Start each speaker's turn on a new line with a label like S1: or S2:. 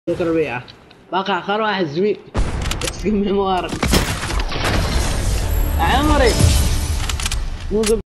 S1: ربيعة باقي آخر واحد زوين اسقم مبارك عمري مو